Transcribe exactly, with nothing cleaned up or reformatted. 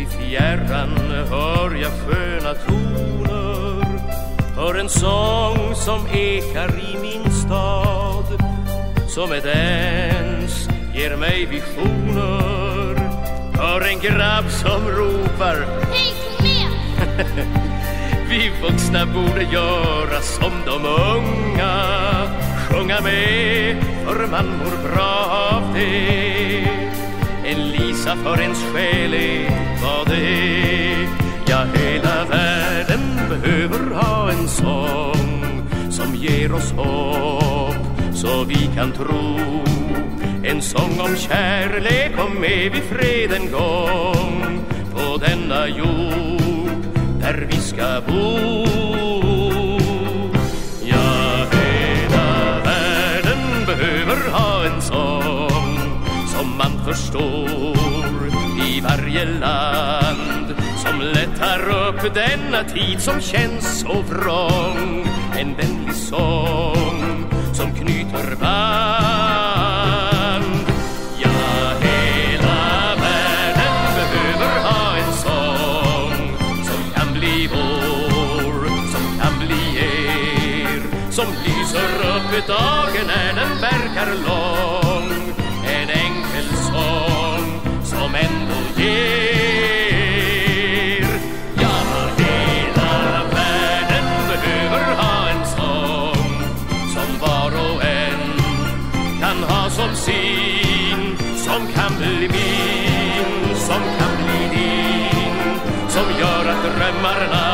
fjärran hör jag sköna toner, hör en sång som ekar i min stad, som ett ens ger mig visioner. Hör en grabb som ropar: hej, kom med! Vi vuxna borde göra som de unga, sjunga med, för man mår bra av det. En Lisa för ens själ är vad det är. Ja, hela världen behöver ha en sång som ger oss hopp, så vi kan tro. En sång om kärlek, om med vi fred en gång på denna jord där vi ska bo. Ja, hela världen behöver ha en sång som man förstår i varje land, som lättar upp denna tid som känns så vrång. En vänlig sång som knyter band. Ja, hela världen behöver ha en sång som kan bli vår, som kan bli er, som lyser upp dagen när den verkar lång. En enkel sång som ändå ger. Ja, hela världen behöver ha en sång som var och en kan ha som sin, som kan bli min, som kan bli din, som gör att drömmarna